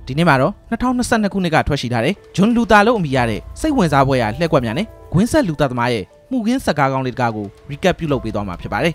ဒီနေ့မှာတော့2022ခုနှစ်ကထွက်ရှိထားတဲ့ဂျွန်လူတာလို့အမည်ရတဲ့စိတ်ဝင်စားပွဲရာလှည့်ကွက်များနဲ့ဂွင်းဆက်လူသားသမားရဲ့မှုခင်းစကားကောင်းလေးတကားကို recap ပြုလုပ်ပေးသွားမှာဖြစ်ပါတယ်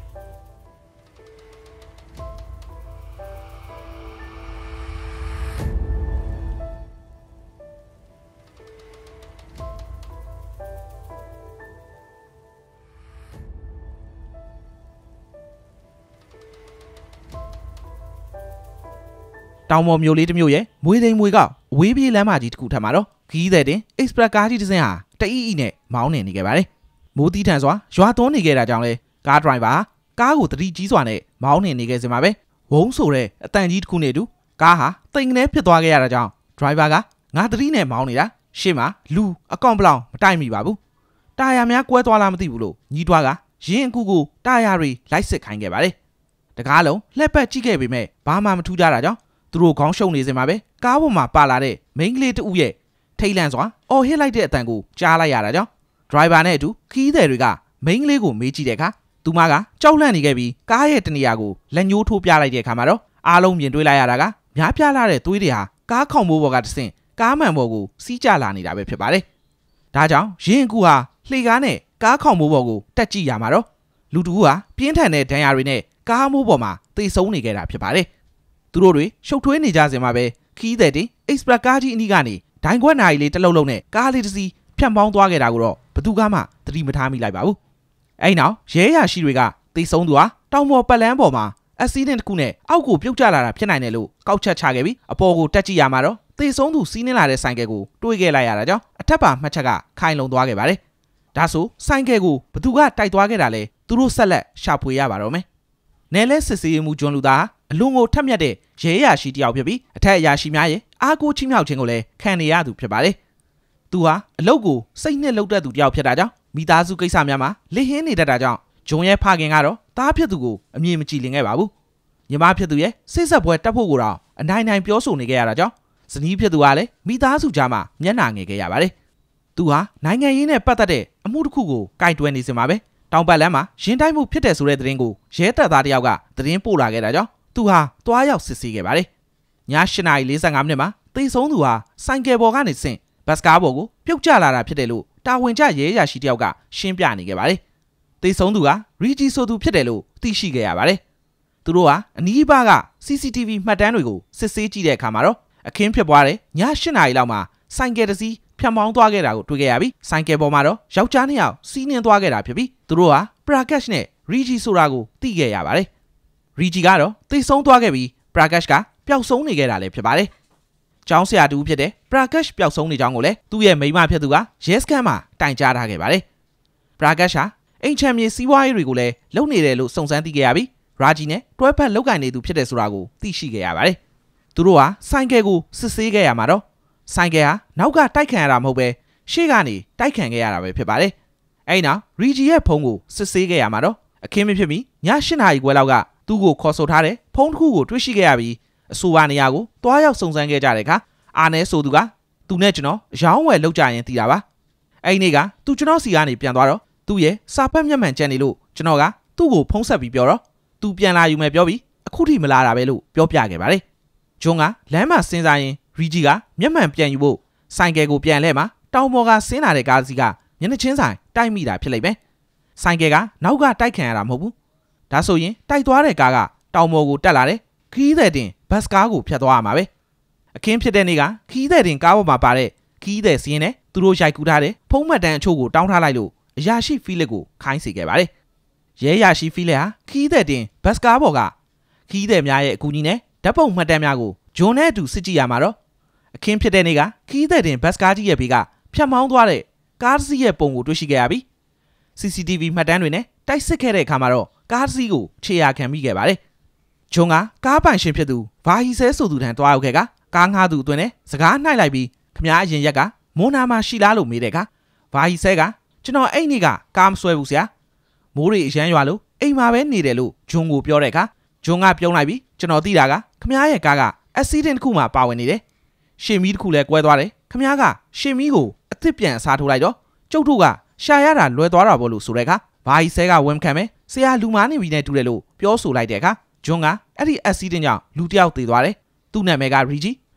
တောင်ပေါ်မျိုးလေးတစ်မျိုးရဲ့မွေးသိမ်မွေကအဝေးပြေးလမ်းမကြီးတစ်ခုထပ်မှာတော့ခီးတဲ့တင် express ကားကြီးတစ်စင်းဟာတအီအီနဲ့မောင်းနေခဲ့ပါတယ်။မိုးတီးထန်စွာရွာသွန်းနေခဲ့တာကြောင့်လဲကားဒရိုင်ဘာကားကိုတတိကြီးစွာနဲ့မောင်းနေခဲ့စင်ပါပဲ။ဝုန်းဆိုတဲ့အတန်ကြီးတစ်ခုနဲ့တူကားဟာတိမ်ကနေဖြစ်သွားခဲ့ရတာကြောင့်ဒရိုင်ဘာကငါတတိနဲ့မောင်းနေတာရှေ့မှာလူအကောင့်ပလောင်မတိုက်မိပါဘူး။တာယာများကွဲသွားလားမသိဘူးလို့ညီးတွားကရင်းအခုကိုတာယာတွေလိုက်စစ်ခိုင်းခဲ့ပါတယ်။တကားလုံးလှက်ပတ်ကြည့်ခဲ့ပေမဲ့ဘာမှမထူးကြတာကြောင့်သူတို့ခေါင်းရှုံနေစင်ပါပဲကားပေါ်မှာပါလာတဲ့မိန်းကလေးတဦးရဲ့ထိတ်လန့်စွာအော်ဟစ်လိုက်တဲ့အတန်ကိုကြားလိုက်ရတာကြောင့်ဒရိုင်ဘာနဲ့အတူခီးသည်တွေကမိန်းကလေးကိုမေးကြည့်တဲ့အခါသူမကကြောက်လန့်နေခဲ့ပြီးကားရဲ့တနေရာကိုလက်ညှိုးထိုးပြလိုက်တဲ့အခါမှာတော့အားလုံးမြင်တွေ့လိုက်ရတာကများပြားလာတဲ့သွေးတွေဟာကားခေါင်မိုးပေါ်ကတဆင့်ကားမှန်ပေါ်ကိုစီးကျလာနေတာပဲဖြစ်ပါတယ်။ဒါကြောင့်ရင်ကူဟာလှေကားနဲ့ကားခေါင်မိုးပေါ်ကိုတက်ကြည့်ရမှာတော့လူတူဟာပြင်းထန်တဲ့ဒဏ်ရာတွေနဲ့ကားမိုးပေါ်မှာသေဆုံးနေခဲ့တာဖြစ်ပါတယ်။သူတို့တွေရှုပ်ထွေးနေကြစင်မှာပဲခီးတဲ့တင် express ကားကြီးအနီးကနေဒိုင်ခွက်နာရီလေးတစ်လုံးလုံးနဲ့ကားလေးတစ်စီးဖြတ်ပေါင်းသွားခဲ့တာကိုတော့ဘသူကမှသတိမထားမိလိုက်ပါဘူး။အဲ့နောက်ရဲရရှိတွေကသေဆုံးသူဟာတောင်ပေါ်ပတ်လန်းပေါ်မှာ accident တစ်ခုနဲ့အောက်ကိုပြုတ်ကျလာတာဖြစ်နိုင်တယ်လို့ကောက်ချက်ချခဲ့ပြီးအပေါ်ကိုတက်ကြည့်ရမှာတော့သေဆုံးသူစီးနှင်းလာတဲ့ဆိုင်ကယ်ကိုတွေးခဲ့လိုက်ရတာကြောင့်အထက်ပါမှတ်ချက်ကခိုင်လုံသွားခဲ့ပါတယ်။ဒါဆိုဆိုင်ကယ်ကိုဘသူကတိုက်သွားခဲ့တာလဲသူတို့ဆက်လက်ရှာဖွေရပါတော့မယ်။နယ်လဲစစ်စေးမှုဂျွန်လူသားအလွန်ကိုထက်မြက်တဲ့ရဲရရှိတယောက်ဖြစ်ပြီးအထက်အရာရှိများရဲ့အားကိုးချိမြောက်ခြင်းကိုလည်းခံနေရသူဖြစ်ပါတယ်။သူဟာအလုပ်ကိုစိတ်နဲ့လုပ်တတ်သူတယောက်ဖြစ်တာကြောင့်မိသားစုကိစ္စများမှာလိဟင်းနေတတ်တာကြောင့်ဂျွန်ရဲ့ဖခင်ကတော့တားဖြစ်သူကိုအမြင်မကြည်လင်ခဲ့ပါဘူး။ညီမဖြစ်သူရဲ့စိတ်ဆက်ပွဲတက်ဖို့ကိုတော့အနိုင်နိုင်ပြောဆိုနေခဲ့ရတာကြောင့်ဇနီးဖြစ်သူကလည်းမိသားစုကြားမှာမျက်နှာငယ်ခဲ့ရပါတယ်။သူဟာနိုင်ငံရေးနဲ့ပတ်သက်တဲ့အမှုတစ်ခုကိုကိုင်တွယ်နေစင်ပါပဲ။တောင်ပတ်လမ်းမှာရင်တိုက်မှုဖြစ်တယ်ဆိုတဲ့သတင်းကိုရဲတပ်သားတယောက်ကသတင်းပို့လာခဲ့တာကြောင့်သူဟာတွားရောက်စစ်ဆေးခဲ့ပါတယ်။ည8:45မိနစ်မှာသေဆုံးသူဟာဆိုင်ကယ်ပေါ်ကနေဆင့်ဘတ်ကားပေါ်ကိုပြုတ်ကျလာတာဖြစ်တယ်လို့တာဝန်ကျရဲရရှိတယောက်ကရှင်းပြနေခဲ့ပါတယ်။သေဆုံးသူကရီဂျီဆိုသူဖြစ်တယ်လို့သိရှိခဲ့ရပါတယ်။သူတို့ဟာအနီးပါးက CCTV မှတ်တမ်းတွေကိုစစ်ဆေးကြည့်တဲ့အခါမှာတော့အခင်းဖြစ်ပွားတဲ့ည8:00လောက်မှာဆိုင်ကယ်တစ်စီးဖြတ်မောင်းသွားခဲ့တာကိုတွေ့ခဲ့ရပြီးဆိုင်ကယ်ပေါ်မှာတော့ယောက်ျား2ယောက်စီးနှင်းသွားခဲ့တာဖြစ်ပြီးသူတို့ဟာပရာကက်ရှ်နဲ့ရီဂျီဆိုတာကိုသိခဲ့ရပါတယ်။ရီဂျီကတော့သေဆုံးသွားခဲ့ပြီးပရာကက်ရှ်ကပျောက်ဆုံးနေခဲ့တာလည်းဖြစ်ပါတယ်။ကျောင်းဆရာတူဖြစ်တဲ့ပရာကက်ရှ်ပျောက်ဆုံးနေကြောင်းကိုလည်းသူ့ရဲ့မိန်းမဖြစ်သူကရဲစခန်းမှာတိုင်ကြားထားခဲ့ပါတယ်။ပရာကက်ရှ်ဟာအိမ်ချမ်းမြေစီးပွားရေးတွေကိုလည်းလုပ်နေတယ်လို့စုံစမ်းသိခဲ့ရပြီးရာဂျီနဲ့တွဲဖက်လုပ်ကိုင်နေသူဖြစ်တယ်ဆိုတာကိုသိရှိခဲ့ရပါတယ်။သူတို့ဟာဆိုင်ကယ်ကိုစစ်ဆေးခဲ့ရမှာတော့ဆိုင်ကယ်ဟာနောက်ကတိုက်ခံရတာမဟုတ်ပဲရှေ့ကနေတိုက်ခံခဲ့ရတာပဲဖြစ်ပါတယ်။အဲ့နောက်ရီဂျီရဲ့ဖုန်းကိုစစ်ဆေးခဲ့ရမှာတော့အခင်းမဖြစ်မီည8:00ခွဲလောက်ကသူ့ကိုခေါ်ဆိုထားတဲ့ဖုန်းတစ်ခုကိုတွေ့ရှိခဲ့ရပြီးအဆိုပါနေရာကိုတွားရောက်စုံစမ်းခဲ့ကြတဲ့အခါအာနဲဆိုသူကသူနဲ့ကျွန်တော်ရောင်းဝယ်လုပ်ကြရင်တည်တာပါအဲ့ဒီနေ့ကသူကျွန်တော်စီကနေပြန်သွားတော့သူ့ရဲ့စာဖတ်မျက်မှန်ကျန်နေလို့ကျွန်တော်ကသူ့ကိုဖုန်းဆက်ပြီးပြောတော့သူပြန်လာယူမယ်ပြောပြီးအခုထိမလာတာပဲလို့ပြောပြခဲ့ပါတယ်ဂျွန်ကလမ်းမှာစဉ်းစားရင်ရီဂျီကမျက်မှန်ပြန်ယူဖို့ဆိုင်ကယ်ကိုပြန်လဲမှာတောင်ပေါ်ကဆင်းလာတဲ့ကားစီးကမျက်နှာချင်းဆိုင်တိုက်မိတာဖြစ်လိမ့်မယ်ဆိုင်ကယ်ကနောက်ကတိုက်ခံရတာမဟုတ်ဘူးဒါဆိုရင်တိုက်သွားတဲ့ကားကတောင်ပေါ်ကိုတက်လာတယ်ခီးတဲ့တင်ဘတ်ကားကိုဖြတ်သွားရမှာပဲအခင်းဖြစ်တဲ့နေ့ကခီးတဲ့တင်ကားပေါ်မှာပါတဲ့ခီးတဲ့စီးရင်နဲ့သူတို့ရိုက်ကူးထားတဲ့ဖုံးမှတ်တမ်းအချို့ကိုတောင်းထားလိုက်လို့အရာရှိဖီလက်ကိုခိုင်းစေခဲ့ပါတယ်ရဲရရှိဖီလက်ဟာခီးတဲ့တင်ဘတ်ကားပေါ်ကခီးတဲ့များရဲ့အကူအညီနဲ့ဓာတ်ပုံမှတ်တမ်းများကိုဂျွန်နဲ့အတူစစ်ကြည့်ရမှာတော့အခင်းဖြစ်တဲ့နေ့ကခီးတဲ့တင်ဘတ်ကားကြီးရဲ့ဘေးကဖြတ်မောင်းသွားတဲ့ကားစီးရဲ့ပုံကိုတွေ့ရှိခဲ့ရပြီး CCTV မှတ်တမ်းတွေနဲ့တိုက်စစ်ခဲ့တဲ့အခါမှာတော့ကားစီးကိုခြေရာခံမိခဲ့ပါတယ်ဂျွန်ကကားပိုင်ရှင်ဖြစ်သူဘာဟီဆဲဆိုသူထံတွားရောက်ခဲ့ကကားငှားသူအတွင်းနဲ့စကားနှိုက်လိုက်ပြီးခမားအရင်ရက်ကမွန်နာမှာရှိလားလို့မေးတဲ့အခါဘာဟီဆဲကကျွန်တော်အဲ့နေ့ကကားမဆွဲဘူးဆရာမိုးတွေအရမ်းရွာလို့အိမ်မှာပဲနေတယ်လို့ဂျွန်ကိုပြောတဲ့အခါဂျွန်ကပြုံးလိုက်ပြီးကျွန်တော်သိတာကခမားရဲ့ကားက accident တစ်ခုမှပါဝင်နေတယ်ရှေမီတစ်ခုလည်းကွဲသွားတယ်ခမားကရှေမီကိုအသစ်ပြန်အစားထိုးလိုက်တော့ကျုပ်တို့ကရှာရတာလွယ်သွားတာပေါ့လို့ဆိုတဲ့အခါဘာဟီဆဲကဝန်ခံမယ်ဆရာလူမားနေပြီနဲ့တူတယ်လို့ပြောဆိုလိုက်တဲ့အခါဂျွန်ကအဲ့ဒီ accident ကြောင့်လူတစ်ယောက်သေသွားတယ်သူ့နာမည်ကရီဂျီ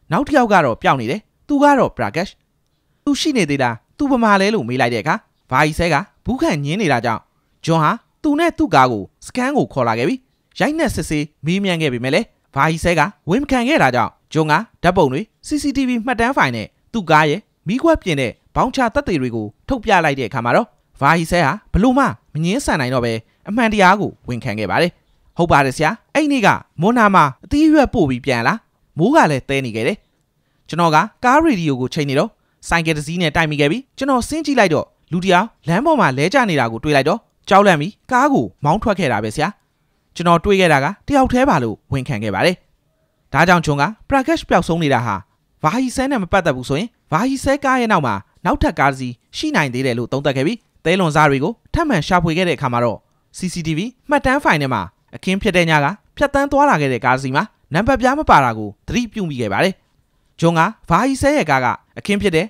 နောက်တစ်ယောက်ကတော့ပျောက်နေတယ်သူကတော့ Prakash သူရှိနေသေးလားသူပမာလဲလို့မေးလိုက်တဲ့အခါဘာကြီးဆဲကဘူးခန့်ညင်းနေတာကြောင့်ဂျွန်ဟာသူနဲ့သူ့ကားကိုစကန်ကိုခေါ်လာခဲ့ပြီးရိုက်နှက်စစ်ဆေးမေးမြန်းခဲ့ပေမဲ့လည်းဘာကြီးဆဲကဝန်ခံခဲ့တာကြောင့်ဂျွန်ကဓာတ်ပုံတွေ CCTV မှတ်တမ်းဖိုင်နဲ့သူ့ကားရဲ့မိခွက်ပြင်တဲ့ဘောင်းချတပ်တွေတွေကိုထုတ်ပြလိုက်တဲ့အခါမှာတော့ဘာကြီးဆဲဟာဘလို့မှမငင်းဆန်နိုင်တော့ပဲအမှန်တရားကိုဝန်ခံခဲ့ပါတယ်ဟုတ်ပါတယ်ဆရာအဲ့နေ့ကမွန်နာမှာအသီးရွက်ပို့ပြီးပြန်လာမိုးကလည်းတဲနေခဲ့တယ်ကျွန်တော်ကကားရေဒီယိုကိုချိန်နေတော့ဆိုင်ကယ်တစ်စီးနဲ့တိုက်မိခဲ့ပြီးကျွန်တော်ဆင်းကြည့်လိုက်တော့လူတယောက်လမ်းပေါ်မှာလဲကျနေတာကိုတွေ့လိုက်တော့ကြောက်လန့်ပြီးကားကိုမောင်းထွက်ခဲ့တာပဲဆရာကျွန်တော်တွေးခဲ့တာကတယောက်တည်းပါလို့ဝန်ခံခဲ့ပါတယ်ဒါကြောင့်ဂျွန်က Prakash ပျောက်ဆုံးနေတာဟာဘာဟီဆဲနဲ့မပတ်သက်ဘူးဆိုရင်ဘာဟီဆဲကားရဲ့နောက်မှာနောက်ထပ်ကားတစ်စီးရှိနိုင်သေးတယ်လို့သုံးသပ်ခဲ့ပြီးသဲလွန်စားတွေကိုထပ်မံရှာဖွေခဲ့တဲ့အခါမှာတော့ CCTV မှတ်တမ်းဖိုင်ထဲမှာအခင်းဖြစ်တဲ့ညကဖြတ်တန်းသွားလာခဲ့တဲ့ကားစီမှာနံပါတ်ပြားမပါတာကိုသတိပြုမိခဲ့ပါတယ်ဂျွန်ကဘာဟီဆဲရဲ့ကားကအခင်းဖြစ်တဲ့ည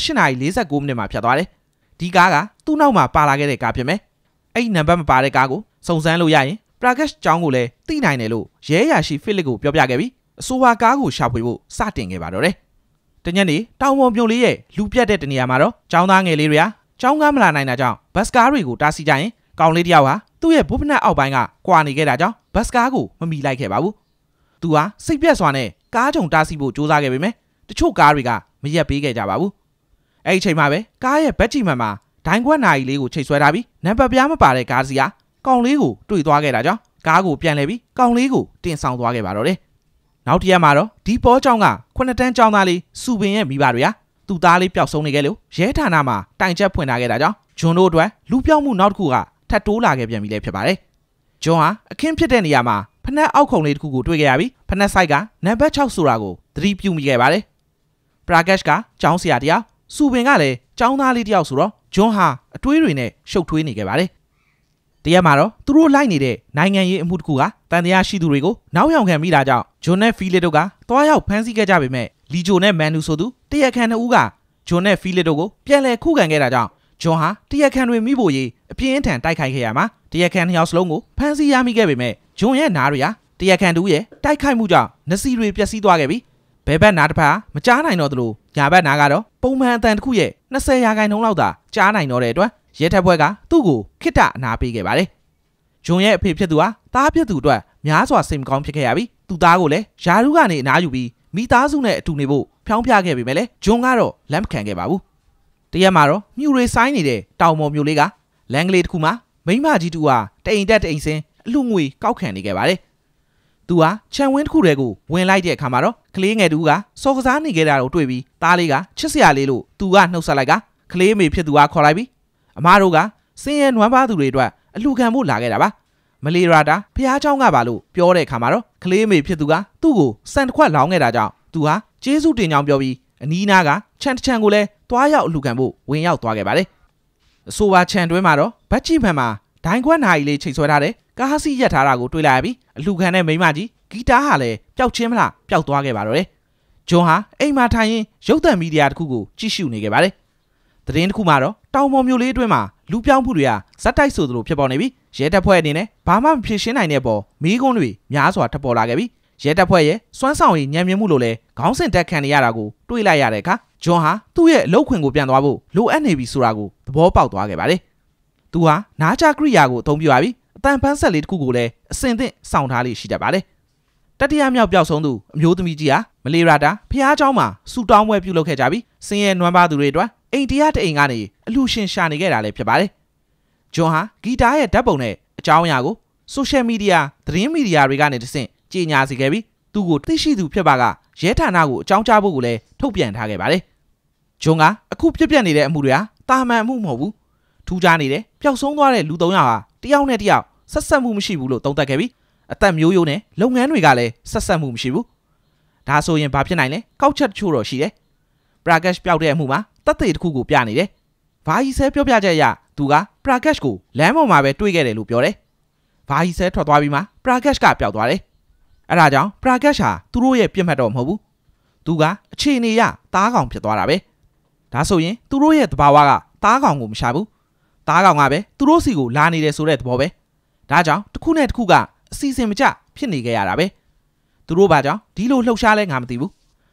8:49 မိနစ်မှာဖြတ်သွားတယ်ဒီကားကသူ့နောက်မှာပါလာခဲ့တဲ့ကားဖြစ်မယ်အဲ့နံပါတ်မပါတဲ့ကားကိုစုံစမ်းလို့ရရင် Prakash ကျောင်းကိုလည်းသိနိုင်တယ်လို့ရဲအရာရှိဖိလစ်ကိုပြောပြခဲ့ပြီးအဆိုပါကားကိုရှာဖွေဖို့စတင်ခဲ့ပါတော့တယ်တညနေတောင်ပေါ်မြို့လေးရဲ့လူပြတ်တဲ့တနေရာမှာတော့ကျောင်းသားငယ်လေးတွေဟာကျောင်းကားမလာနိုင်တာကြောင့်ဘတ်စကားတွေကိုတားဆီးကြရင်ကောင်လေးတယောက်ဟာသူ့ရဲ့ဘုတ်ဖနက်အောက်ပိုင်းကကွာနေခဲ့တာကြောင့်ဘတ်စကားကိုမမီလိုက်ခဲ့ပါဘူးသူဟာစိတ်ပြက်စွာနဲ့ကားကြုံတားဆီးဖို့ကြိုးစားခဲ့ပေမဲ့တချို့ကားတွေကမရက်ပေးခဲ့ကြပါဘူးအဲ့ဒီအချိန်မှာပဲကားရဲ့ဘက်ကြီးမှန်မှာဒိုင်းခွက်နာရီလေးကိုချိတ်ဆွဲထားပြီးနံပါတ်ပြားမပါတဲ့ကားစီဟာကောင်လေးကိုတွေ့သွားခဲ့တာကြောင့်ကားကိုပြန်လဲပြီးကောင်လေးကိုတင်ဆောင်သွားခဲ့ပါတော့တယ်နောက်တစ်ရက်မှာတော့ဒီပေါ်ကျောင်းက9တန်းကျောင်းသားလေးစူပင်ရဲ့မိဘတွေဟာသူ့သားလေးပျောက်ဆုံးနေခဲ့လို့ရဲဌာနမှာတိုင်ချက်ဖွင့်ထားခဲ့တာကြောင့်ဂျွန်တို့အတွက်လူပျောက်မှုနောက်တစ်ခုကထပ်တိုးလာခဲ့ပြန်ပြီလေဖြစ်ပါတယ်ဂျွန်ဟာအခင်းဖြစ်တဲ့နေရာမှာဖနက်အောက်ခုံလေးတစ်ခုကိုတွေ့ခဲ့ရပြီးဖနက်ဆိုင်ကနံပါတ်6ဆိုတာကိုသတိပြုမိခဲ့ပါတယ် Prakash ကကျောင်းဆရာတယောက်စူပင်ကလည်းကျောင်းသားလေးတယောက်ဆိုတော့ဂျွန်ဟာအတွေးတွေနဲ့ရှုပ်ထွေးနေခဲ့ပါတယ်တရက်မှာတော့သူတို့လိုက်နေတဲ့နိုင်ငံရေးအမှုတစ်ခုကတန်တရားရှိသူတွေကိုနောက်ယောင်ခံမိတာကြောင့်ဂျွန်နဲ့ဖီလစ်တို့ကသွားရောက်ဖမ်းဆီးခဲ့ကြပေမဲ့လီဂျိုနဲ့မန်နူဆိုသူတရက်ခံ2ဦးကဂျွန်နဲ့ဖီလစ်တို့ကိုပြန်လည်ခုခံခဲ့တာကြောင့်ဂျွန်ဟာတရက်ခံတွေမိဖို့ရေးအပြင်းထန်တိုက်ခိုက်ခဲ့ရမှာတရက်ခံ2ယောက်စလုံးကိုဖမ်းဆီးရမိခဲ့ပေမဲ့ဂျွန်ရဲ့နားတွေဟာတရက်ခံ2ရဲ့တိုက်ခိုက်မှုကြောင့်နစီတွေပျက်စီးသွားခဲ့ပြီးဘဲဘက်နားတစ်ဖက်မကြားနိုင်တော့သလိုညာဘက်နားကတော့ပုံမှန်အတန်တစ်ခုရဲ့20%လောက်သာကြားနိုင်တော့တဲ့အတွက်ရဲတပ်ဖွဲ့ကသူ့ကိုခိတ္တအနာပေးခဲ့ပါတယ်ဂျွန်ရဲ့အဖေဖြစ်သူဟာသားဖြစ်သူအတွက်များစွာစိတ်မကောင်းဖြစ်ခဲ့ရပြီးသူ့သားကိုလည်းယာရုကနေအနားယူပြီးမိသားစုနဲ့အတူနေဖို့ဖြောင်းပြခဲ့ပေမဲ့လည်းဂျွန်ကတော့လက်မခံခဲ့ပါဘူးတရက်မှာတော့မြူတွေဆိုင်းနေတဲ့တောင်ပေါ်မြို့လေးကလမ်းကလေးတစ်ခုမှာမိန်းမကြီးတူဟာတအိမ်တက်တအိမ်စင်းအလူငွေကောက်ခံနေခဲ့ပါတယ်သူဟာခြံဝင်းတစ်ခုတည်းကိုဝင်လိုက်တဲ့အခါမှာတော့ကလေးငယ်တူကစော်ကစားနေခဲ့တာကိုတွေ့ပြီးသားလေးကချစ်စရာလေးလို့သူကနှုတ်ဆက်လိုက်ကကလေးမေဖြစ်သူကခေါ်လိုက်ပြီးအမားတို့ကစင်းရဲနွမ်းပါသူတွေအတွက်အလူခံဖို့လာခဲ့တာပါမလီရာတာဖျားเจ้าကပါလို့ပြောတဲ့အခါမှာတော့ကလေးမေဖြစ်သူကသူ့ကိုစံတစ်ခွက်လောင်းခဲ့တာကြောင့်သူဟာကျေးဇူးတင်ကြောင်းပြောပြီးအနီးနားကခြံတစ်ခြံကိုလည်းတွားရောက်အလူခံဖို့ဝင်ရောက်သွားခဲ့ပါတယ်အဆိုပါခြံတွင်းမှာတော့ဗတ်ကြီးမှန်မှာဒိုင်းခွက်နာရီလေးချိတ်ဆွဲထားတဲ့ကားစီးရက်ထားတာကိုတွေ့လာရပြီးအလူခံတဲ့မိန်းမကြီးဂီတာဟာလည်းပျောက်ချင်းမလားပျောက်သွားခဲ့ပါတော့တယ်ဂျွန်ဟာအိမ်မှာထိုင်ရင်းရုပ်သံမီဒီယာတစ်ခုကိုကြည့်ရှုနေခဲ့ပါတယ်သတင်းတစ်ခုမှာတော့တောင်ပေါ်မြို့လေးအတွင်းမှာလူပြောင်းမှုတွေကဇက်တိုက်ဆိုသလိုဖြစ်ပေါ်နေပြီးရဲတပ်ဖွဲ့အနေနဲ့ဘာမှမဖြစ်ရှင်းနိုင်တဲ့ပေါ်မီးကုန်းတွေများစွာထပ်ပေါ်လာခဲ့ပြီးရဲတပ်ဖွဲ့ရဲ့စွမ်းဆောင်ရည်ညံ့မြင့်မှုလိုလဲခေါင်းစဉ်တက်ခံနေရတာကိုတွေးလိုက်ရတဲ့အခါဂျွန်ဟာသူ့ရဲ့အလုပ်ခွင်ကိုပြန်သွားဖို့လိုအပ်နေပြီဆိုတာကိုသဘောပေါက်သွားခဲ့ပါတယ်သူဟာနားကြကရိယာကိုအသုံးပြုရပြီးအတန်ပန်းဆက်လေးတစ်ခုကိုလည်းအစင်သင့်စောင့်ထားလေးရှိတတ်ပါတယ်တတိယမြောက်ပျောက်ဆုံးသူအမျိုးသမီးကြီးဟာမလေးရာတာဖျားเจ้าမှာစူတောင်းပွဲပြုလုပ်ခဲ့ကြပြီးစင်းရဲနွမ်းပါသူတွေအတွက်အိမ်တရားတအိမ်ကနေအလူရှင်ရှာနေခဲ့တာလည်းဖြစ်ပါတယ်ဂျွန်ဟာဂီတာရဲ့ဓာတ်ပုံနဲ့အကြောင်းအရာကိုဆိုရှယ်မီဒီယာသတင်းမီဒီယာတွေကနေတဆင့်ကြေညာစေခဲ့ပြီးသူ့ကိုသိရှိသူဖြစ်ပါကရဲဌာနကိုအကြောင်းကြားဖို့ကိုလည်းထုတ်ပြန်ထားခဲ့ပါတယ်ဂျွန်ကအခုဖြစ်ပျက်နေတဲ့အမှုတွေဟာတာမန်အမှုမဟုတ်ဘူးထူးခြားနေတဲ့ပျောက်ဆုံးသွားတဲ့လူ3ယောက်ဟာတယောက်နဲ့တယောက်ဆက်ဆက်မှုမရှိဘူးလို့သုံးသပ်ခဲ့ပြီးအသက်မျိုးရိုးနဲ့လုပ်ငန်းတွေကလည်းဆက်ဆက်မှုမရှိဘူးဒါဆိုရင်ဘာဖြစ်နိုင်လဲကောက်ချက်တချို့တော့ရှိတယ်Prakash ပျောက်တဲ့အမှုမှာတပ်သေးတစ်ခုကိုပြနေတယ်ဘာကြီးဆဲပြောပြချက်အရသူက Prakash ကိုလမ်းပေါ်မှာပဲတွေ့ခဲ့တယ်လို့ပြောတယ်ဘာကြီးဆဲထွက်သွားပြီးမှ Prakash ကပျောက်သွားတယ်အဲ့ဒါကြောင့် Prakash ဟာသူတို့ရဲ့ပြစ်မှတ်တော့မဟုတ်ဘူးသူကအခြေအနေရသားကောင်ဖြစ်သွားတာပဲဒါဆိုရင်သူတို့ရဲ့သဘာဝကသားကောင်ကိုမရှာဘူးသားကောင်ကပဲသူတို့စီကိုလာနေတယ်ဆိုတဲ့သဘောပဲဒါကြောင့်တစ်ခုနဲ့တစ်ခုကအစီအစဉ်မကျဖြစ်နေကြရတာပဲသူတို့ဘာကြောင့်ဒီလိုလှုပ်ရှားလဲငါမသိဘူး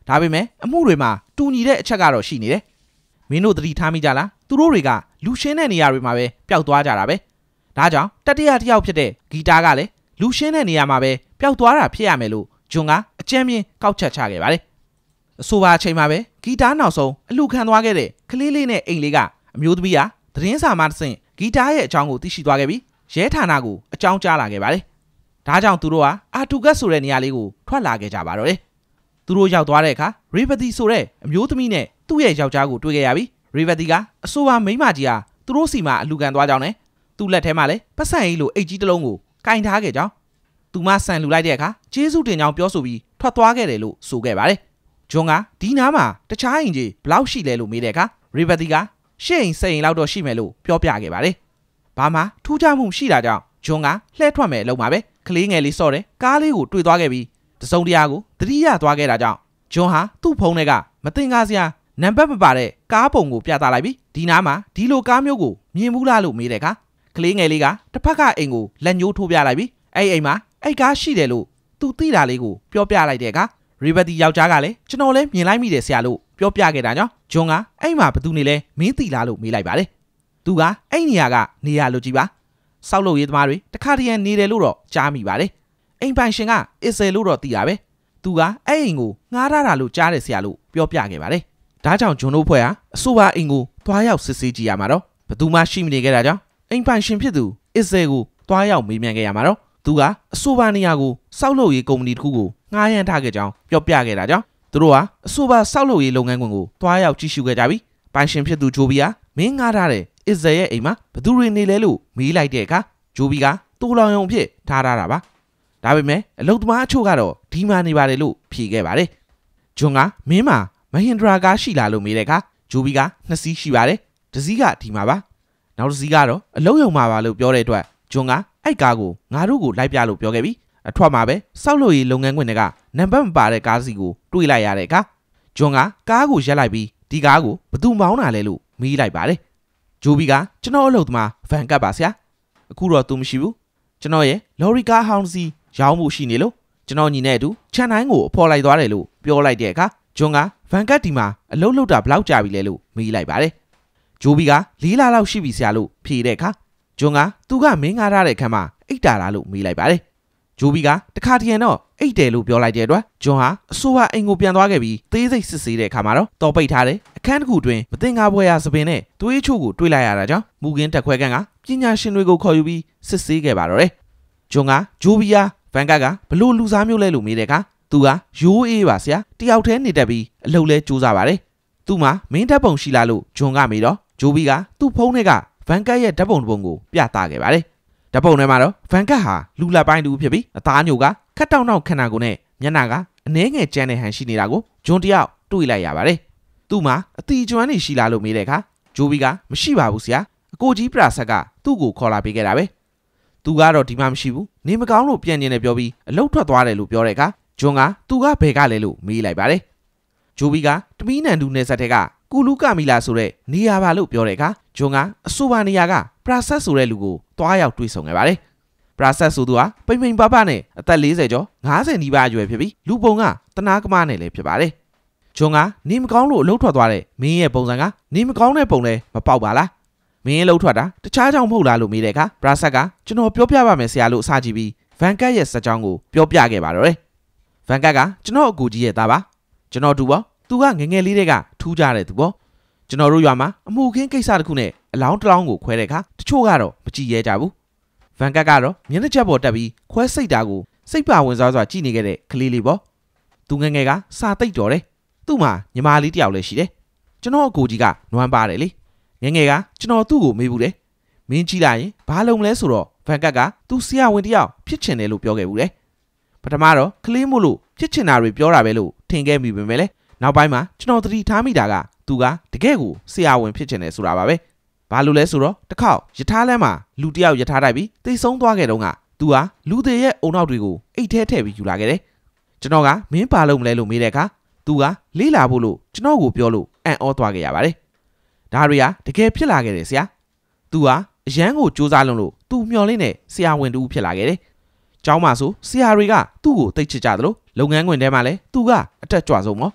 ဒါပေမဲ့အမှုတွေမှာတူညီတဲ့အချက်ကတော့ရှိနေတယ်မင်းတို့သတိထားမိကြလားသူတို့တွေကလူရှင်းတဲ့နေရာတွေမှာပဲပျောက်သွားကြတာပဲဒါကြောင့်တတိယတစ်ယောက်ဖြစ်တဲ့ဂီတာကလည်းလူရှင်းတဲ့နေရာမှာပဲပျောက်သွားတာဖြစ်ရမယ်လို့ဂျွန်ကအကြမ်းမြင်ကောက်ချက်ချခဲ့ပါတယ်အဆိုပါအချိန်မှာပဲဂီတာနောက်ဆုံးအလူခံသွားခဲ့တဲ့ကလေးလေးနဲ့အိမ်လေးကအမျိုးသမီးဟာသတင်းစာမှတစ်ဆင့်ဂီတာရဲ့အကြောင်းကိုသိရှိသွားခဲ့ပြီးရဲဌာနကိုအကြောင်းကြားလာခဲ့ပါတယ်ဒါကြောင့်သူတို့ဟာအာတူကတ်ဆိုတဲ့နေရာလေးကိုထွက်လာခဲ့ကြပါတော့တယ်သူတို့ရောက်သွားတဲ့အခါရေဗတီဆိုတဲ့အမျိုးသမီးနဲ့သူ့ရဲ့ယောက်ျားကိုတွေ့ခဲ့ရပြီးရေဗတီကအဆိုပါမိန်းမကြီးဟာသူတို့စီမှာအလူခံသွားကြောင်းနဲ့သူ့လက်ထဲမှာလည်းပတ်စံအိတ်လိုအိတ်ကြီးတစ်လုံးကိုကင်ထားခဲ့ကြောင်းသူမဆန်လူလိုက်တဲ့အခါကျေးဇူးတင်ကြောင်းပြောဆိုပြီးထွက်သွားခဲ့တယ်လို့ဆိုခဲ့ပါတယ်ဂျွန်ကဒီနားမှာတခြားအိမ်ကြီးဘလောက်ရှိလဲလို့မေးတဲ့အခါရေဗတီကရှစ်အိမ်စိတ်အိမ်လောက်တော့ရှိမယ်လို့ပြောပြခဲ့ပါတယ်ဘာမှထူးခြားမှုရှိတာကြောင့်ဂျွန်ကလှည့်ထွက်မယ်အလုံးပါပဲကလေးငယ်လေးစော့တယ်ကားလေးကိုတွေ့သွားခဲ့ပြီးတစုံတရာကိုသတိရသွားခဲ့တာကြောင့်ဂျွန်ဟာသူ့ဖုန်းထဲကမတင်ကားစရာနံပါတ်မပါတဲ့ကားပုံကိုပြသလိုက်ပြီးဒီနားမှာဒီလိုကားမျိုးကိုမြင်ဘူးလားလို့မေးတဲ့အခါကလေးငယ်လေးကတစ်ဖက်ကအိမ်ကိုလက်ညှိုးထိုးပြလိုက်ပြီးအဲ့အိမ်မှာအဲ့ကားရှိတယ်လို့သူသိတာလေးကိုပြောပြလိုက်တဲ့အခါရီဘတ်တီယောက်ျားကလည်းကျွန်တော်လည်းမြင်လိုက်မိတယ်ဆရာလို့ပြောပြခဲ့တာကြောင့်ဂျွန်ကအဲ့မှာဘသူနေလဲမင်းသိလားလို့မေးလိုက်ပါတယ်သူကအဲ့နေရာကနေရာလို့ကြည့်ပါစောက်လို့ရေးသမားတွေတခါတည်းနေတယ်လို့တော့ကြားမိပါတယ်အိမ်ပိုင်ရှင်ကအစ္စရေးလို့တော့သိတာပဲသူကအဲ့အိမ်ကိုငှားထားတာလို့ကြားတယ်ဆရာလို့ပြောပြခဲ့ပါတယ်ဒါကြောင့်ဂျွန်တို့ဖွဲ့ဟာအဆိုပါအိမ်ကိုသွားရောက်စစ်ဆေးကြည့်ရမှာတော့ဘသူမှရှိမနေခဲ့တာကြောင့်အိမ်ပိုင်ရှင်ဖြစ်သူအစ္စရေးကိုသွားရောက်မေးမြန်းခဲ့ရမှာတော့သူကအဆိုပါနေရာကိုစောက်လို့ရေးကုမ္ပဏီတစ်ခုကိုငှားရမ်းထားခဲ့ကြောင်းပြောပြခဲ့တာကြောင့်သူတို့ဟာအဆိုပါစောက်လို့ရေးလုပ်ငန်းခွင်ကိုသွားရောက်ကြည့်ရှုခဲ့ကြပြီးပိုင်ရှင်ဖြစ်သူဂျိုဘီဟာမင်းငှားထားတဲ့အစ္စရေးရဲ့အိမ်မှာဘသူတွေနေလဲလို့မေးလိုက်တဲ့အခါဂျိုဘီကတူလောင်ယုံဖြစ်ထားတာပါဒါပေမဲ့အလုသမားအချို့ကတော့ဒီမှာနေပါတယ်လို့ဖြေခဲ့ပါတယ်ဂျွန်ကမင်းမှာမဟင်ဒရာကားရှိလားလို့မေးတဲ့အခါဂျိုဘီက2စီးရှိပါတယ်တစ်စီးကဒီမှာပါနောက်တစ်စီးကတော့အလုယုံမှာပါလို့ပြောတဲ့အတွက်ဂျွန်ကအဲ့ကားကိုငါတို့ကိုလိုက်ပြလို့ပြောခဲ့ပြီးအထွက်မှာပဲစောက်လို့ရေးလုပ်ငန်းခွင်တွေကနံပါတ်မပါတဲ့ကားစီကိုတွေးလိုက်ရတဲ့အခါဂျွန်ကကားကိုရက်လိုက်ပြီးဒီကားကိုဘသူမောင်းတာလဲလို့မေးလိုက်ပါတယ်ဂျိုဘီကကျွန်တော်အလုပ်သမားဗန်ကတ်ပါဆရာအခုတော့သူမရှိဘူးကျွန်တော်ရဲ့လော်ရီကားဟောင်းစီရောင်းမှုရှိနေလို့ကျွန်တော်ညီနဲ့အတူချန်တိုင်းကိုအဖော်လိုက်သွားတယ်လို့ပြောလိုက်တဲ့အခါဂျွန်ကဗန်ကတ်ဒီမှာအလုပ်လုပ်တာဘလောက်ကြာပြီလဲလို့မေးလိုက်ပါတယ်ဂျိုဘီက4 လလောက်ရှိပြီဆရာလို့ဖြေတဲ့အခါဂျွန်ကသူကမင်းငှားထားတဲ့ခန်းမှာအိတ်တာလားလို့မေးလိုက်ပါတယ်ဂျိုဘီကတခါတည်းတော့အိတ်တယ်လို့ပြောလိုက်တဲ့အတွက်ဂျွန်ဟာအဆိုပါအိမ်ကိုပြန်သွားခဲ့ပြီးသေးစိတ်စစ်ဆေးတဲ့အခါမှာတော့တော်ပိတ်ထားတဲ့အခန်းတစ်ခုတွင်မတင်ကားပွဲရာသပင်နဲ့သွေးချို့ကိုတွေ့လိုက်ရတာကြောင့်မူကင်းတက်ခွဲခန်းကပညာရှင်တွေကိုခေါ်ယူပြီးစစ်ဆေးခဲ့ပါတော့တယ်ဂျွန်ကဂျိုဘီယာဗန်ကတ်ကဘလို့လူစားမျိုးလဲလို့မေးတဲ့အခါသူကရိုးအေးပါဆရာတယောက်တည်းနေတတ်ပြီးအလုပ်လဲစူးစမ်းပါတယ်သူ့မှာမင်းဓာတ်ပုံရှိလားလို့ဂျွန်ကမေးတော့ဂျိုဘီကသူ့ဖုန်းထဲကဗန်ကတ်ရဲ့ဓာတ်ပုံတစ်ပုံကိုပြသခဲ့ပါတယ်ဓာတ်ပုံထဲမှာတော့ဗန်ကတ်ဟာလူလက်ပိုင်းတူဖြစ်ပြီးအသားညိုကခက်တောင်တောင်ခန္ဓာကိုယ်နဲ့မျက်နှာကအနှဲငယ်ကျန်းတဲ့ဟန်ရှိနေတာကိုဂျွန်တယောက်တွေ့လိုက်ရပါတယ်သူ့မှာအတီကျွမ်းနေရှိလားလို့မေးတဲ့အခါဂျိုဘီကမရှိပါဘူးဆရာအကိုကြီးပရာဆက်ကသူ့ကိုခေါ်လာပေးခဲ့တာပဲသူကတော့ဒီမှာမရှိဘူးနေမကောင်းလို့ပြန်နေတယ်ပြောပြီးအလုတ်ထွက်သွားတယ်လို့ပြောတဲ့အခါဂျွန်ကသူကဘယ်ကလဲလို့မေးလိုက်ပါတယ်ဂျိုဘီကတမီးနန်ဒူနယ်ဆက်တဲ့ကကူလူကမီလာဆိုတဲ့နေရာပါလို့ပြောတဲ့အခါဂျွန်ကအဆိုပါနေရာကပရာဆက်ဆိုတဲ့လူကိုတွားရောက်တွေ့ဆုံခဲ့ပါတယ်ပရာဆက်ဆိုသူဟာပိန်ပိန်ပပနဲ့အသက်40ကျော်50နီးပါးအရွယ်ဖြစ်ပြီးလူပုံကတနာကမနဲ့လည်းဖြစ်ပါတယ်ဂျွန်ကနေမကောင်းလို့အလုတ်ထွက်သွားတဲ့မင်းရဲ့ပုံစံကနေမကောင်းတဲ့ပုံလဲမပေါက်ပါလားမင်းအလုတ်ထွက်တာတခြားကြောင့်မဟုတ်လားလို့မေးတဲ့အခါပရာဆက်ကကျွန်တော်ပြောပြပါမယ်ဆရာလို့အစကြည့်ပြီးဗန်ကတ်ရဲ့စက်ကြောင်းကိုပြောပြခဲ့ပါတော့တယ်ဗန်ကတ်ကကျွန်တော်အကူကြီးရဲ့သားပါကျွန်တော်တူပေါ့သူကငငယ်လေးတွေကထူးကြတဲ့သူပေါ့ကျွန်တော်တို့ရွာမှာအမှုခင်းကိစ္စတစ်ခုနဲ့အလောင်းတစ်လောင်းကိုခွဲတဲ့အခါတချို့ကတော့မကြည့်ရဲကြဘူးဗန်ကတ်ကတော့မျက်နှာချက်ပေါ်တက်ပြီးခွဲစိတ်တာကိုစိတ်ပါဝင်စားစွာကြည့်နေခဲ့တဲ့ကလေးလေးပေါ့သူငငယ်ကစာသိပ်တော်တယ်သူ့မှာညီမလေးတယောက်လည်းရှိတယ်ကျွန်တော်အကူကြီးကနွမ်းပါတယ်လေငငယ်ကကျွန်တော်သူ့ကိုမေးဘူးတယ်မင်းကြည့်လိုက်ရင်ဘာလုပ်မလဲဆိုတော့ဗန်ကတ်ကသူဆရာဝန်တယောက်ဖြစ်ချင်တယ်လို့ပြောခဲ့ဘူးလေပထမတော့ကလေးမို့လို့ဖြစ်ချင်တာတွေပြောတာပဲလို့ထင်ခဲ့မိပေမဲ့လေနောက်ပိုင်းမှာကျွန်တော်သတိထားမိတာကသူကတကယ်ကိုဆရာဝန်ဖြစ်ချင်တယ်ဆိုတာပါပဲဘာလို့လဲဆိုတော့တစ်ခေါက်ယထာလမ်းမှာလူတယောက်ယထာတိုက်ပြီးတိတ်ဆုံးသွားခဲ့တော့ကသူဟာလူတွေရဲ့အုံနောက်တွေကိုအိတ်ထဲထည့်ပြီးယူလာခဲ့တယ်ကျွန်တော်ကမင်းပါလို့မလဲလို့မေးတဲ့အခါသူကလေးလာဖို့လို့ကျွန်တော်ကိုပြောလို့အံ့ဩသွားခဲ့ရပါတယ်ဒါတွေကတကယ်ဖြစ်လာခဲ့တယ်ဆရာသူဟာအရန်ကိုစူးစမ်းလို့သူမျော်လင့်တဲ့ဆရာဝန်တူဖြစ်လာခဲ့တယ်ကျောင်းမှာဆိုဆရာတွေကသူ့ကိုတိတ်ချစ်ကြတယ်လို့လုပ်ငန်းခွင်ထဲမှာလည်းသူကအတက်ကြွဆုံးပေါ့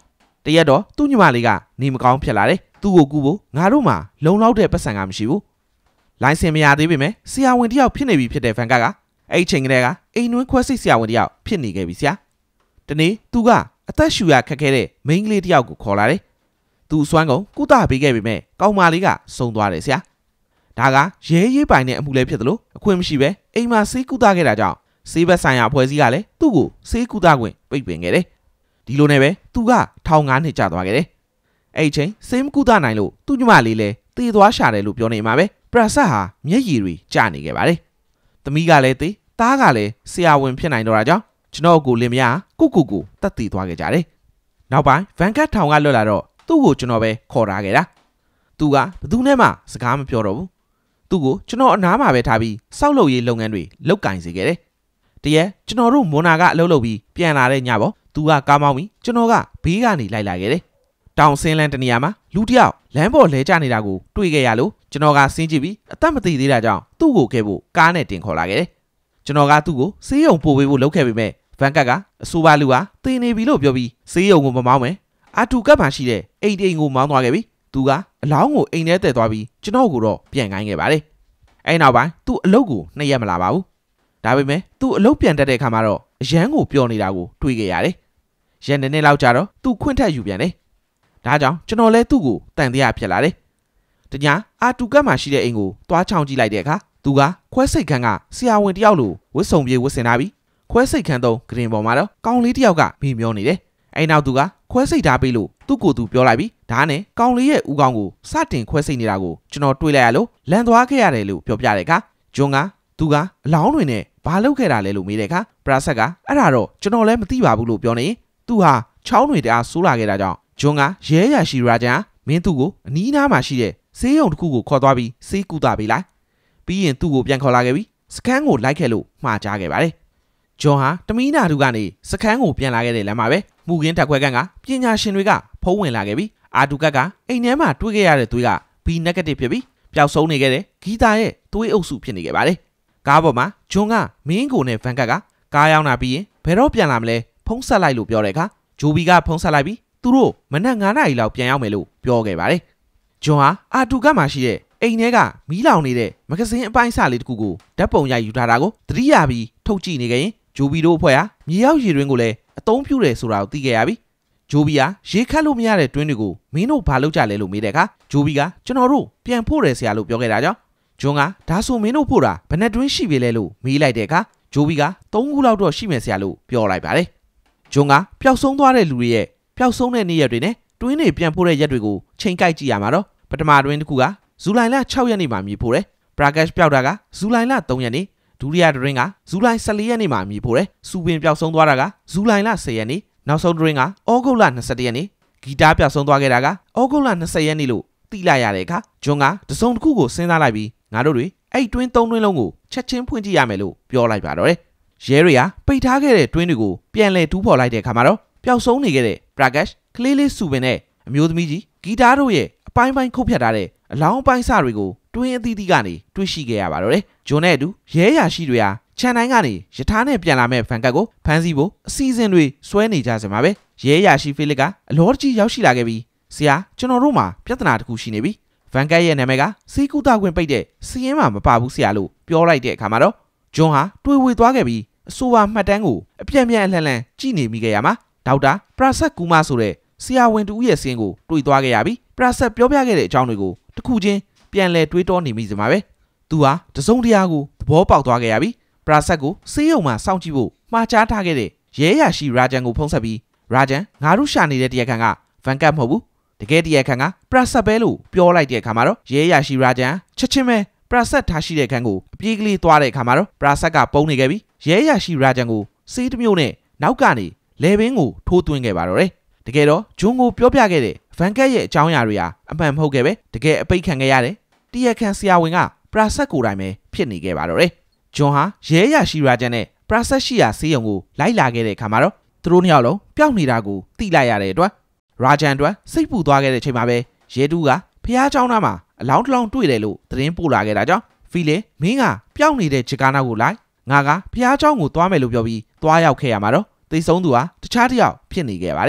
ရက်တော့သူ့ညီမလေးကနေမကောင်းဖြစ်လာတယ်သူ့ကိုကူဖို့ငါတို့မှာလုံလောက်တဲ့ပတ်စံကမရှိဘူးလိုင်းစင်မရသေးပေမဲ့ဆရာဝန်တယောက်ဖြစ်နေပြီဖြစ်တဲ့ဗန်ကတ်ကအဲ့ချိန်ကလေးကအိမ်နှွင်းခွဲစိတ်ဆရာဝန်တယောက်ဖြစ်နေခဲ့ပြီဆရာတနေ့သူကအသက်ရှူရခက်ခဲတဲ့မိန်းကလေးတယောက်ကိုခေါ်လာတယ်သူအစွမ်းကုန်ကုသပေးခဲ့ပေမဲ့ကောင်မလေးကဆုံးသွားတယ်ဆရာဒါကရဲရေးပိုင်တဲ့အမှုလေးဖြစ်တယ်လို့အခွင့်မရှိပဲအိမ်မှာဆေးကုသခဲ့တာကြောင့်ဆေးဘက်ဆိုင်ရာအဖွဲ့အစည်းကလည်းသူ့ကိုဆေးကုသခွင့်ပိတ်ပင်ခဲ့တယ်ဒီလိုနဲ့ပဲသူကထောင်9နှစ်ကြာသွားခဲ့တယ်အဲ့ချိန်ဆေးမကုသနိုင်လို့သူ့ညီမလေးလည်းသေသွားရှာတယ်လို့ပြောနေမှာပဲပရာဆက်ဟာမျက်ရည်တွေကျနေခဲ့ပါတယ်သမီးကလည်းသေသားကလည်းဆရာဝန်ဖြစ်နိုင်တော့တာကြောင့်ကျွန်တော်ကိုလင်မယားကိုတက်တည်သွားခဲ့ကြတယ်နောက်ပိုင်းဗန်ကတ်ထောင်ကလွတ်လာတော့သူ့ကိုကျွန်တော်ပဲခေါ်ထားခဲ့တာသူကဘသူနဲ့မှစကားမပြောတော့ဘူးသူ့ကိုကျွန်တော်အနားမှာပဲထားပြီးစောက်လုပ်ရေးလုပ်ငန်းတွေလုပ်ကင်စေခဲ့တယ်တရက်ကျွန်တော်တို့မွန်နာကအလုပ်လုပ်ပြီးပြန်လာတဲ့ညပေါ့သူကကားမောင်းပြီးကျွန်တော်ကဘေးကနေလိုက်လာခဲ့တယ်တောင်ဆင်းလန်းတနေရာမှာလူတယောက်လမ်းပေါ်လဲကျနေတာကိုတွေ့ခဲ့ရလို့ကျွန်တော်ကဆင်းကြည့်ပြီးအသက်မသေးသေးတာကြောင့်သူ့ကိုခဲ့ဖို့ကားနဲ့တင်ခေါ်လာခဲ့တယ်ကျွန်တော်ကသူ့ကိုဆေးရုံပို့ပေးဖို့လုပ်ခဲ့ပေမဲ့ဗန်ကတ်ကအဆိုပါလူဟာသေနေပြီလို့ပြောပြီးဆေးရုံကိုမမောင်းမယ်အာတူကပ်မှာရှိတဲ့အိမ်ကိုမောင်းသွားခဲ့ပြီးသူကအလောင်းကိုအိမ်ထဲတည်သွားပြီးကျွန်တော်ကိုတော့ပြန်ခိုင်းခဲ့ပါတယ်အဲ့နောက်ပိုင်းသူ့အလုပ်ကို2ရက်မလာပါဘူးဒါပေမဲ့သူ့အလုပ်ပြန်တက်တဲ့အခါမှာတော့အရန်ကိုပျော်နေတာကိုတွေ့ခဲ့ရတယ်ရက်2နှစ်လောက်ကြာတော့သူခွင့်ထက်ယူပြန်တယ်ဒါကြောင့်ကျွန်တော်လည်းသူ့ကိုတန်တရားဖြစ်လာတယ်တညာအာတူကပ်မှာရှိတဲ့အိမ်ကိုသွားချောင်းကြည့်လိုက်တဲ့အခါသူကခွဲစိတ်ခန်းကဆရာဝန်တယောက်လိုဝတ်စုံပြေးဝတ်ဆင်ထားပြီးခွဲစိတ်ခန်းသုံးဂရင်ပေါ်မှာတော့ကောင်လေးတယောက်ကမိမျောနေတယ်အဲ့နောက်သူကခွဲစိတ်ထားပေးလို့သူ့ကိုယ်သူပြောလိုက်ပြီးဒါနဲ့ကောင်လေးရဲ့ဦးခေါင်းကိုစတင်ခွဲစိတ်နေတာကိုကျွန်တော်တွေ့လိုက်ရလို့လန်သွားခဲ့ရတယ်လို့ပြောပြတဲ့အခါဂျွန်ကသူကအလောင်းတွေနဲ့ဘာလုပ်ခဲ့တာလဲလို့မေးတဲ့အခါပရာဆက်ကအဲ့ဒါတော့ကျွန်တော်လည်းမသိပါဘူးလို့ပြောနေသူဟာချောင်းတွေတအားဆိုးလာခဲ့တာကြောင့်ဂျွန်ကရဲရရှိရာဂျန်မင်းသူ့ကိုအနီးနားမှာရှိတဲ့ဆေးရုံတစ်ခုကိုခေါ်သွားပြီးဆေးကုသပေးလိုက်ပြီးရင်သူ့ကိုပြန်ခေါ်လာခဲ့ပြီးစခန်းကိုလိုက်ခဲ့လို့မှားကြားခဲ့ပါတယ်ဂျွန်ဟာတမီးနာသူကနေစခန်းကိုပြန်လာခဲ့တဲ့လမ်းမှာပဲမူကင်းတက်ခွဲကန်းကပညာရှင်တွေကဖုံးဝင်လာခဲ့ပြီးအာတူကတ်ကအိမ်ထဲမှာတွေ့ခဲ့ရတဲ့သွေးက B negative ဖြစ်ပြီးပျောက်ဆုံးနေခဲ့တဲ့ဂီတာရဲ့သွေးအုပ်စုဖြစ်နေခဲ့ပါတယ်ကားပေါ်မှာဂျွန်ကမင်းကိုနဲ့ဗန်ကတ်ကကားရောက်လာပြီးရင်ဘယ်တော့ပြန်လာမလဲဖုံးဆက်လိုက်လို့ပြောတဲ့အခါဂျိုဘီကဖုံးဆက်လိုက်ပြီးသူတို့မနက်9 နာရီလောက်ပြန်ရောက်မယ်လို့ပြောခဲ့ပါတယ်ဂျွန်ဟာအာတူကတ်မှာရှိတဲ့အိမ်ထဲကမီးလောင်နေတဲ့မဂဇင်းအပိုင်းအစလေးတစ်ခုကိုဓာတ်ပုံရိုက်ယူထားတာကိုသတိရပြီးထုတ်ကြည့်နေခဲ့ရင်ဂျိုဘီတို့အဖွဲ့ဟာမြေရောက်ရေတွင်းကိုလည်းအသုံးပြုတယ်ဆိုတာကိုသိခဲ့ရပြီဂျိုဘီဟာရေခတ်လို့မရတဲ့တွင်းတွေကိုမင်းတို့ဘာလုပ်ကြလဲလို့မေးတဲ့အခါဂျိုဘီကကျွန်တော်တို့ပြန်ဖို့တယ်ဆရာလို့ပြောခဲ့တာကြောင့်ဂျွန်ကဒါဆိုမင်းတို့ဖို့တာဘယ်နဲ့တွင်းရှိပြီလဲလို့မေးလိုက်တဲ့အခါဂျိုဘီက3ခုလောက်တော့ရှိမယ်ဆရာလို့ပြောလိုက်ပါတယ်ဂျွန်ကပျောက်ဆုံးသွားတဲ့လူတွေရဲ့ပျောက်ဆုံးတဲ့နေ့ရက်တွေနဲ့တွင်းတွေပြန်ဖို့တဲ့ရက်တွေကိုချိန်ကိုက်ကြည့်ရမှာတော့ပထမတွင်းတစ်ခုကဇူလိုင်လ6ရက်နေ့မှာမြေဖို့တယ်ပရာကက်ရှ်ပျောက်တာကဇူလိုင်လ3ရက်နေ့ဒုတိယတွင်းကဇူလိုင်14ရက်နေ့မှာမြေဖို့တယ်စူပင်ပျောက်ဆုံးသွားတာကဇူလိုင်လ10ရက်နေ့နောက်ဆုံးတွင်းကဩဂုတ်လ21ရက်နေ့ဂီတာပျောက်ဆုံးသွားခဲ့တာကဩဂုတ်လ20ရက်နေ့လို့သိလိုက်ရတဲ့အခါဂျွန်ကတစုံတစ်ခုကိုစဉ်းစားလိုက်ပြီးငါတို့တွေအဲ့တွင်း3တွင်းလုံးကိုချက်ချင်းဖွင့်ကြည့်ရမယ်လို့ပြောလိုက်ပါတော့တယ်ရဲတွေကပိတ်ထားခဲ့တဲ့တွင်းတွေကိုပြန်လဲတူးဖော်လိုက်တဲ့အခါမှာတော့ပျောက်ဆုံးနေခဲ့တဲ့ပရာကက်ရှ်ကလေးလေးစူပင်နဲ့အမျိုးသမီးကြီးဂီတာတို့ရဲ့အပိုင်းပိုင်းခုတ်ဖြတ်ထားတဲ့အလောင်းပိုင်းစတွေကိုတွင်းအသီးသီးကနေတွေ့ရှိခဲ့ရပါတော့တယ်ဂျွန်နဲ့အတူရဲရရှိတွေဟာခြံတိုင်းကနေယထာနဲ့ပြန်လာမဲ့ဖန်ကတ်ကိုဖမ်းဆီးဖို့အစီအစဉ်တွေဆွဲနေကြစမှာပဲရဲရရှိဖိလစ်ကအလောကြီးရောက်ရှိလာခဲ့ပြီးဆရာကျွန်တော်တို့မှာပြဿနာတစ်ခုရှိနေပြီဖန်ကတ်ရဲ့နာမည်ကစီကူတာခွင့်ပိတ်တဲ့စီးရင်မှာမပါဘူးဆရာလို့ပြောလိုက်တဲ့အခါမှာတော့ဂျွန်ဟာတွေးဝေသွားခဲ့ပြီးအဆိုပါမှတ်တမ်းကိုအပြည့်အမြတ်အလှန်လှန်ကြည့်နေမိခဲ့ရမှာဒေါက်တာပရာဆက်ကူမာဆိုတဲ့ဆရာဝန်တူရဲ့စင်းကိုတွေ့သွားခဲ့ရပြီးပရာဆက်ပြောပြခဲ့တဲ့အကြောင်းတွေကိုတစ်ခုချင်းပြန်လဲတွေးတောနေမိစမှာပဲသူဟာတစုံတရာကိုသဘောပေါက်သွားခဲ့ရပြီးပရာဆက်ကိုဆေးရုံမှာစောင့်ကြည့်ဖို့မှားချထားခဲ့တဲ့ရဲရရှိရာဂျန်ကိုဖုံးဆက်ပြီးရာဂျန်ငါတို့ရှာနေတဲ့တရားခံကဗန်ကတ်မဟုတ်ဘူးတကယ်တရားခံကပရာဆက်ပဲလို့ပြောလိုက်တဲ့အခါမှာတော့ရဲရရှိရာဂျန်ချက်ချင်းပဲပရာဆက်ထားရှိတဲ့ခန်းကိုအပြေးကလေးသွားတဲ့အခါမှာတော့ပရာဆက်ကပုံနေခဲ့ပြီးရဲရရှိရာဂျန်ကိုစေးတစ်မျိုးနဲ့နောက်ကနေလေဘင်းကိုထိုးသွင်းခဲ့ပါတော့တယ်တကယ်တော့ဂျွန်ကိုပြောပြခဲ့တဲ့ဗန်ကတ်ရဲ့အကြောင်းအရာတွေဟာအမှန်မဟုတ်ခဲ့ပဲတကယ်အပိတ်ခံခဲ့ရတယ်တရားခံဆရာဝန်ကပရာဆက်ကိုယ်တိုင်ပဲဖြစ်နေခဲ့ပါတော့တယ်ဂျွန်ဟာရဲရရှိရာဂျန်နဲ့ပရာဆက်ရှိရာဆေးရုံကိုလိုက်လာခဲ့တဲ့အခါမှာတော့သူတို့နှစ်ယောက်လုံးပျောက်နေတာကိုသိလိုက်ရတဲ့အတွက်ရာဂျန်အတွက်စိတ်ပူသွားခဲ့တဲ့ချိန်မှာပဲရဲတူးကဖျားเจ้าနာမှာအလောင်းတစ်လောင်းတွေ့တယ်လို့သတင်းပို့လာခဲ့တာကြောင့်ဖီလင်မင်းကပျောက်နေတဲ့ဂျကာနာကိုလိုက်ငါကဖျားเจ้าကိုသွားမယ်လို့ပြောပြီးသွားရောက်ခဲ့ရမှာတော့သိဆုံးသူဟာတခြားတစ်ယောက်ဖြစ်နေခဲ့ပါတယ်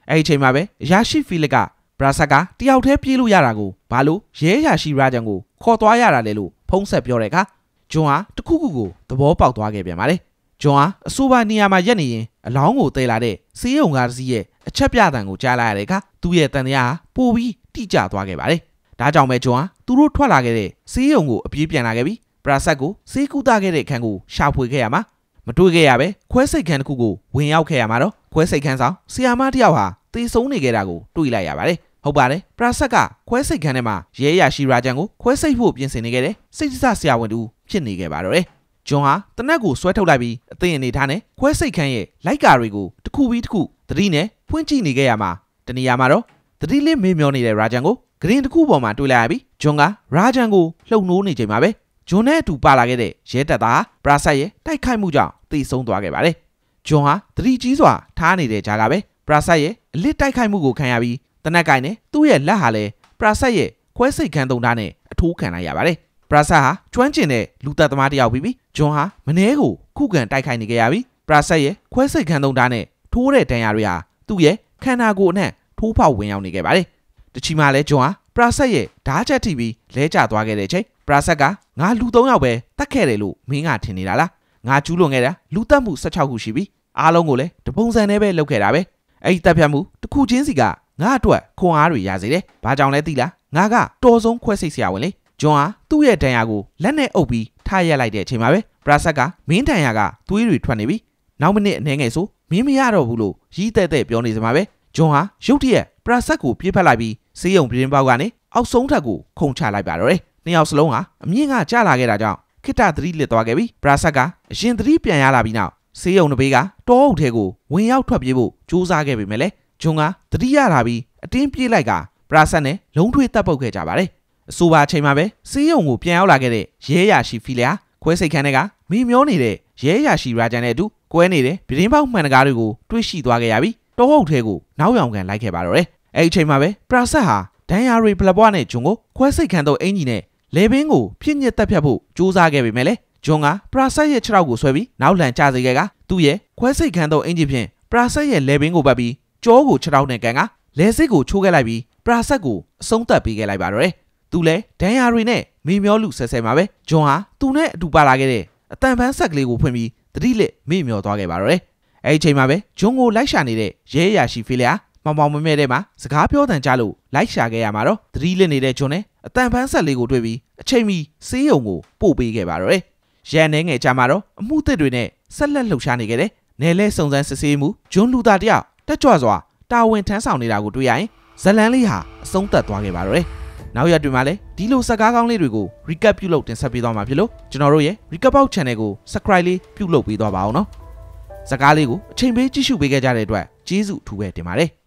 အဲ့ဒီချိန်မှာပဲအရာရှိဖီလစ်ကဘရာဆတ်ကတယောက်တည်းပြေးလို့ရတာကိုဘာလို့ရဲအရာရှိရာဂျန်ကိုခေါ်သွားရတာလဲလို့ဖုံးဆက်ပြောတဲ့အခါဂျွန်ဟာတခုခုကိုသဘောပေါက်သွားခဲ့ပြန်ပါတယ်ဂျွန်ဟာအဆိုပါနေရာမှာရက်နေရင်အလောင်းကိုတည်လာတဲ့စေးရုံကားတစ်စီးရဲ့အချက်ပြတံကိုကြားလိုက်ရတဲ့အခါသူ့ရဲ့တန်တရားဟာပိုပြီးတိကျသွားခဲ့ပါတယ်ဒါကြောင့်ပဲဂျွန်ဟာသူတို့ထွက်လာခဲ့တဲ့စေးရုံကိုအပြေးပြန်လာခဲ့ပြီးဘရာဆတ်ကိုစေးကူတာခဲ့တဲ့အခန်းကိုရှာဖွေခဲ့ရမှာမတွေ့ခဲ့ရပဲခွဲစိတ်ခန်းတစ်ခုကိုဝင်ရောက်ခဲ့ရမှာတော့ခွဲစိတ်ခန်းဆောင်ဆီယာမတယောက်ဟာသေဆုံးနေခဲ့တာကိုတွေ့လိုက်ရပါတယ်ဟုတ်ပါတယ်ပရာဆတ်ကခွဲစိတ်ခန်းထဲမှာရဲရရှိရာဂျန်ကိုခွဲစိတ်ဖို့ပြင်ဆင်နေခဲ့တဲ့စိတ်ဆဆရာဝန်တူဖြစ်နေခဲ့ပါတော့တယ်ဂျွန်ဟာတနက်ကိုဆွဲထုတ်လိုက်ပြီးအသိအနေထားနဲ့ခွဲစိတ်ခန်းရဲ့လိုက်ကာတွေကိုတစ်ခုပြီးတစ်ခုသတိနဲ့ဖွင့်ကြည့်နေခဲ့ရမှာတနေရာမှာတော့သတိလေးမေ့မျောနေတဲ့ရာဂျန်ကိုဂရင်းတစ်ခုပေါ်မှာတွေ့လိုက်ရပြီးဂျွန်ကရာဂျန်ကိုလှုပ်နိုးနေချိန်မှာပဲဂျွန်နဲ့အတူပါလာခဲ့တဲ့ရဲတပ်သားပရာဆတ်ရဲ့တိုက်ခိုက်မှုကြောင့်သေဆုံးသွားခဲ့ပါတယ်ဂျွန်ဟာသတိကြီးစွာထားနေတဲ့ကြားကပဲပရာဆတ်ရဲ့အလစ်တိုက်ခိုက်မှုကိုခံရပြီးတနက်ကိုင်းနဲ့သူ့ရဲ့လက်ဟာလည်းပရာဆတ်ရဲ့ခွဲစိတ်ခန်းသုံးဓာတ်နဲ့အထိုးခံလိုက်ရပါတယ်ပရာဆတ်ဟာကျွမ်းကျင်တဲ့လူသက်သမားတစ်ယောက်ပြီးဂျွန်ဟာမနှဲကိုခုခံတိုက်ခိုက်နေကြရပြီးပရာဆတ်ရဲ့ခွဲစိတ်ခန်းသုံးဓာတ်နဲ့ထိုးတဲ့ဒဏ်ရာတွေဟာသူ့ရဲ့ခန္ဓာကိုယ်အနှံ့ထိုးဖောက်ဝင်ရောက်နေခဲ့ပါတယ်တချီမှာလဲဂျွန်ဟာပရာဆတ်ရဲ့ဓာတ်ချက်ထိပြီးလဲကျသွားခဲ့တဲ့အချိန်ပရာဆတ်ကငါလူ3ယောက်ပဲတတ်ခဲ့တယ်လို့မင်းကထင်နေတာလားငါကျူးလွန်ခဲ့တာလူတက်မှု16ခုရှိပြီးအားလုံးကိုလည်းတပုံစံနဲ့ပဲလုပ်ခဲ့တာပဲအဲ့ဒီတပ်ဖြတ်မှုတစ်ခုချင်းစီကငါအတွက်ခွန်အားတွေရစေတယ်ဘာကြောင့်လဲသိလားငါကတော်ဆုံးခွဲစိတ်ဆရာဝန်လေဂျွန်ဟာသူ့ရဲ့ဒဏ်ရာကိုလက်နဲ့အုပ်ပြီးထားရက်လိုက်တဲ့အချိန်မှာပဲပရာဆတ်ကမင်းဒဏ်ရာကသွေးတွေထွက်နေပြီးနောက်မိနစ်အနည်းငယ်ဆိုမင်းမရတော့ဘူးလို့ရီးတဲ့ပြောနေစမှာပဲဂျွန်ဟာရုတ်တရက်ပရာဆတ်ကိုပြေးဖက်လိုက်ပြီးစေးရုံပြင်းပေါက်ကနေအောက်ဆုံးထပ်ကိုခုန်ချလိုက်ပါတော့တယ်နှစ်ယောက်စလုံးဟာအမြင့်ကကျလာခဲ့တာကြောင့်ခိတ္တသတိလစ်သွားခဲ့ပြီးပရာဆတ်ကအရင်သတိပြန်ရလာပြီးနောက်စေးရုံတစ်ပေးကတောအုပ်ထဲကိုဝင်ရောက်ထွက်ပြေးဖို့ကြိုးစားခဲ့ပေမဲ့လည်းဂျွန်ကသတိရလာပြီးအတင်းပြေးလိုက်ကပရာဆတ်နဲ့လုံးထွေးတပ်ပုတ်ခဲ့ကြပါတယ်အဆိုပါအချိန်မှာပဲစေးရုံကိုပြန်ရောက်လာခဲ့တဲ့ရဲရရှိဖီလျာခွဲစိတ်ခန်းထဲကမိမျောနေတဲ့ရဲရရှိရာဂျန်နဲ့အတူကွဲနေတဲ့ပြင်းပေါက်မှန်တကားတွေကိုတွေ့ရှိသွားခဲ့ရပြီးတောအုပ်ထဲကိုနောက်ယောင်ကန်လိုက်ခဲ့ပါတော့တယ်အဲ့ဒီအချိန်မှာပဲပရာဆတ်ဟာဒန်ယာရီပလပွားနဲ့ဂျွန်ကိုခွဲစိတ်ခန်းတော့အင်ကြီးနဲ့လေဘင်းကိုပြစ်ညစ်တက်ဖြတ်ဖို့ကြိုးစားခဲ့ပေမဲ့လည်းဂျွန်ကပရာဆတ်ရဲ့ခြေထောက်ကိုဆွဲပြီးနောက်လှန်ကျစေခဲ့ကသူ့ရဲ့ခွဲစိတ်ခန်းတော့အင်ကြီးဖြင့်ပရာဆတ်ရဲ့လေဘင်းကိုပတ်ပြီးကြောကိုခြေထောက်နဲ့ကန်ကလဲစစ်ကိုချိုးခဲ့လိုက်ပြီးပရာဆတ်ကိုအဆုံးသတ်ပေးခဲ့လိုက်ပါတော့တယ်သူလည်းဒန်ယာရီနဲ့မေမျောလူဆဲဆဲမှာပဲဂျွန်ဟာသူနဲ့အတူပါလာခဲ့တဲ့အတန်ဖန်းဆက်ကလေးကိုဖွင့်ပြီးတတိလက်မေမျောသွားခဲ့ပါတော့တယ်အဲ့ဒီချိန်မှာပဲဂျွန်ကိုလိုက်ရှာနေတဲ့ရဲရရှိဖီလျာမောင်မောင်မဲမဲတဲ့မှာစကားပြောတန်ကြလို့လိုက်ရှာခဲ့ရမှာတော့သတိလစ်နေတဲ့ဂျွန်နဲ့အတန်ဖန်းဆက်လေးကိုတွေ့ပြီးအချိန်မီစေးရုံကိုပို့ပေးခဲ့ပါတော့တယ်။ရန်နေငယ်ကြမှာတော့အမှုသစ်တွေနဲ့ဆက်လက်လှုပ်ရှားနေခဲ့တဲ့နယ်လဲစုံစမ်းစစ်ဆေးမှုဂျွန်လူသားတယောက်တက်ကြွစွာတာဝန်ထမ်းဆောင်နေတာကိုတွေ့ရရင်ဇလန်လေးဟာအဆုံးသတ်သွားခဲ့ပါတော့တယ်။နောက်ရက်တွေမှာလည်းဒီလိုစကားကောင်းလေးတွေကို recap ပြုလုပ်တင်ဆက်ပေးသွားမှာဖြစ်လို့ကျွန်တော်တို့ရဲ့ recap out channel ကို subscribe လေးပြုလုပ်ပေးသွားပါအောင်နော်။စကားလေးကိုအချိန်ပေးကြည့်ရှုပေးခဲ့ကြတဲ့အတွက်ကျေးဇူးအထူးပဲတင်ပါတယ်။